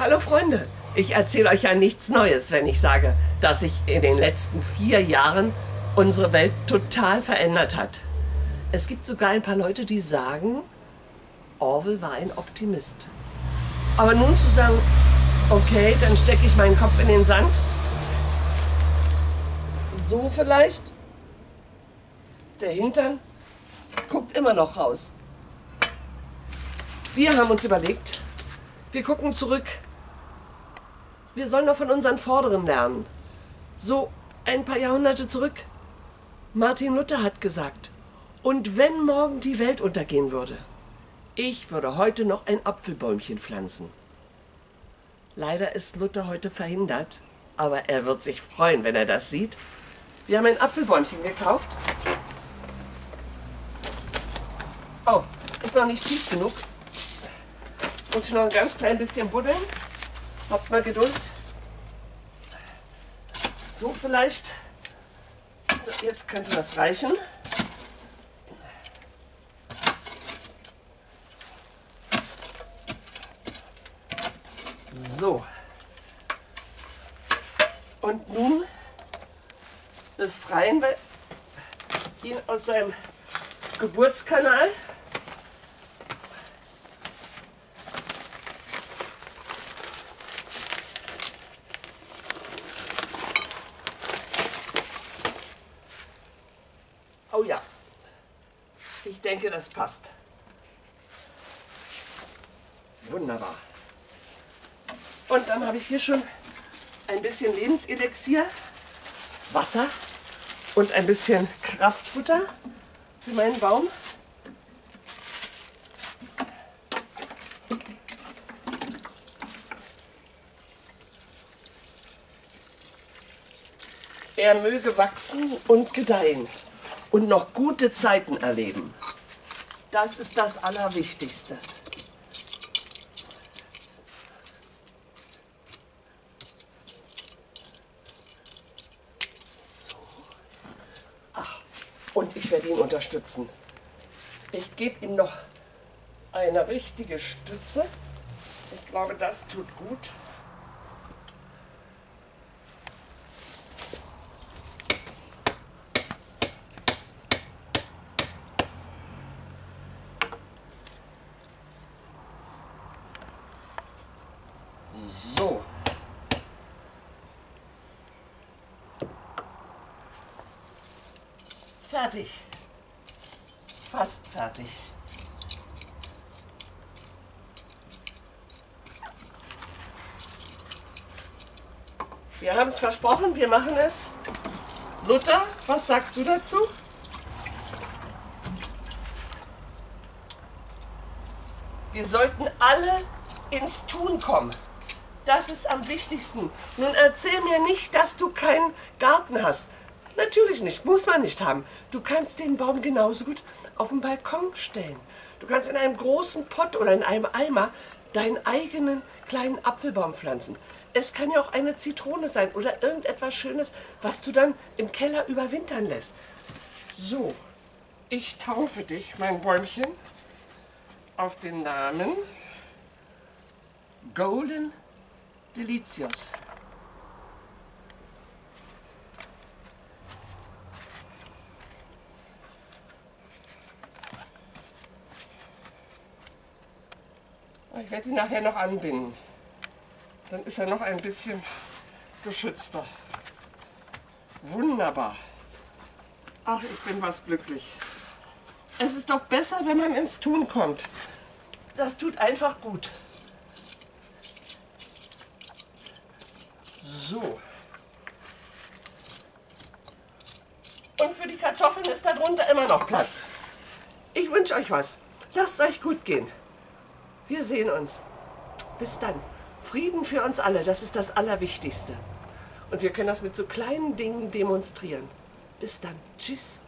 Hallo Freunde, ich erzähle euch ja nichts Neues, wenn ich sage, dass sich in den letzten 4 Jahren unsere Welt total verändert hat. Es gibt sogar ein paar Leute, die sagen, Orwell war ein Optimist. Aber nun zu sagen, okay, dann stecke ich meinen Kopf in den Sand. So vielleicht. Der Hintern guckt immer noch raus. Wir haben uns überlegt, wir gucken zurück. Wir sollen doch von unseren Vorderen lernen. So ein paar Jahrhunderte zurück. Martin Luther hat gesagt, und wenn morgen die Welt untergehen würde, ich würde heute noch ein Apfelbäumchen pflanzen. Leider ist Luther heute verhindert, aber er wird sich freuen, wenn er das sieht. Wir haben ein Apfelbäumchen gekauft. Oh, ist noch nicht tief genug. Muss ich noch ein ganz klein bisschen buddeln. Habt mal Geduld. So vielleicht. Jetzt könnte das reichen. So. Und nun befreien wir ihn aus seinem Geburtskanal. Oh ja, ich denke, das passt. Wunderbar. Und dann habe ich hier schon ein bisschen Lebenselixier, Wasser und ein bisschen Kraftfutter für meinen Baum. Er möge wachsen und gedeihen und noch gute Zeiten erleben. Das ist das Allerwichtigste. So. Ach, und ich werde ihn unterstützen. Ich gebe ihm noch eine richtige Stütze. Ich glaube, das tut gut. So. Fertig. Fast fertig. Wir haben es versprochen, wir machen es. Luther, was sagst du dazu? Wir sollten alle ins Tun kommen. Das ist am wichtigsten. Nun erzähl mir nicht, dass du keinen Garten hast. Natürlich nicht, muss man nicht haben. Du kannst den Baum genauso gut auf den Balkon stellen. Du kannst in einem großen Pott oder in einem Eimer deinen eigenen kleinen Apfelbaum pflanzen. Es kann ja auch eine Zitrone sein oder irgendetwas Schönes, was du dann im Keller überwintern lässt. So, ich taufe dich, mein Bäumchen, auf den Namen Golden Delicious. Ich werde ihn nachher noch anbinden. Dann ist er noch ein bisschen geschützter. Wunderbar. Ach, ich bin was glücklich. Es ist doch besser, wenn man ins Tun kommt. Das tut einfach gut. So. Und für die Kartoffeln ist da drunter immer noch Platz. Ich wünsche euch was. Lasst es euch gut gehen. Wir sehen uns. Bis dann. Frieden für uns alle, das ist das Allerwichtigste. Und wir können das mit so kleinen Dingen demonstrieren. Bis dann. Tschüss.